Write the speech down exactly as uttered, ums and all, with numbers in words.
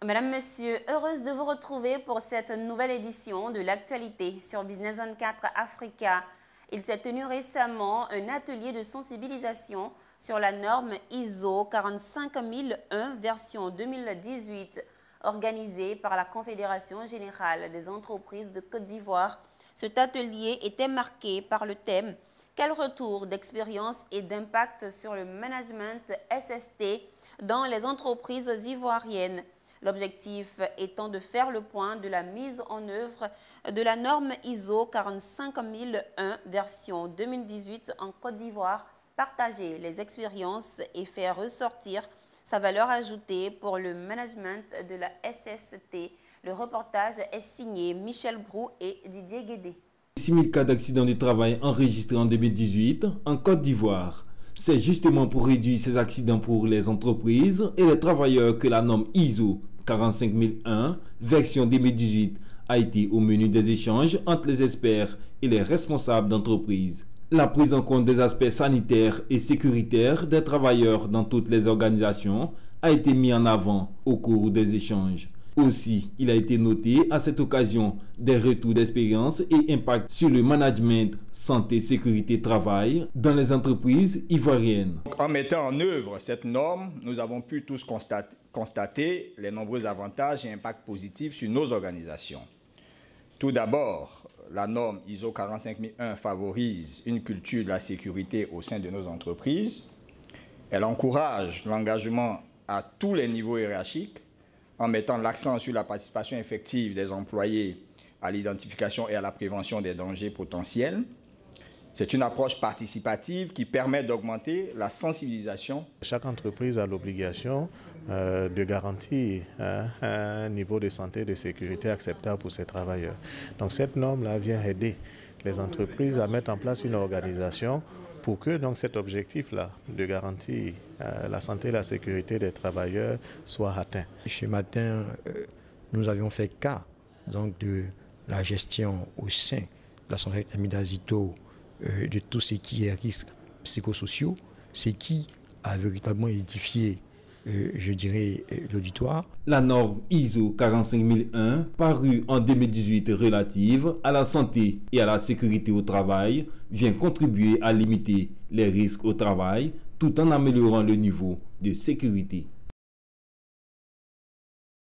Mesdames, Messieurs, heureuse de vous retrouver pour cette nouvelle édition de l'actualité sur Business vingt-quatre Africa. Il s'est tenu récemment un atelier de sensibilisation sur la norme I S O quarante-cinq mille un version deux mille dix-huit organisé par la Confédération générale des entreprises de Côte d'Ivoire. Cet atelier était marqué par le thème « Quel retour d'expérience et d'impact sur le management S S T dans les entreprises ivoiriennes ?» L'objectif étant de faire le point de la mise en œuvre de la norme I S O quarante-cinq mille un version deux mille dix-huit en Côte d'Ivoire, partager les expériences et faire ressortir sa valeur ajoutée pour le management de la S S T. Le reportage est signé Michel Brou et Didier Guédé. six mille cas d'accidents du travail enregistrés en deux mille dix-huit en Côte d'Ivoire. C'est justement pour réduire ces accidents pour les entreprises et les travailleurs que la norme I S O quarante-cinq mille un version deux mille dix-huit a été au menu des échanges entre les experts et les responsables d'entreprise. La prise en compte des aspects sanitaires et sécuritaires des travailleurs dans toutes les organisations a été mise en avant au cours des échanges. Aussi, il a été noté à cette occasion des retours d'expérience et impact sur le management santé, sécurité, travail dans les entreprises ivoiriennes. En mettant en œuvre cette norme, nous avons pu tous constater, constater les nombreux avantages et impacts positifs sur nos organisations. Tout d'abord, la norme I S O quarante-cinq mille un favorise une culture de la sécurité au sein de nos entreprises. Elle encourage l'engagement à tous les niveaux hiérarchiques, en mettant l'accent sur la participation effective des employés à l'identification et à la prévention des dangers potentiels. C'est une approche participative qui permet d'augmenter la sensibilisation. Chaque entreprise a l'obligation euh, de garantir hein, un niveau de santé et de sécurité acceptable pour ses travailleurs. Donc cette norme-là vient aider les entreprises à mettre en place une organisation pour que donc, cet objectif-là de garantir euh, la santé et la sécurité des travailleurs soit atteint. Ce matin, euh, nous avions fait cas donc, de la gestion au sein de la centrale Amidazito euh, de tout ce qui est risques psychosociaux, ce qui a véritablement édifié, euh, je dirais, euh, l'auditoire. La norme I S O quarante-cinq mille un, parue en deux mille dix-huit relative à la santé et à la sécurité au travail, vient contribuer à limiter les risques au travail tout en améliorant le niveau de sécurité.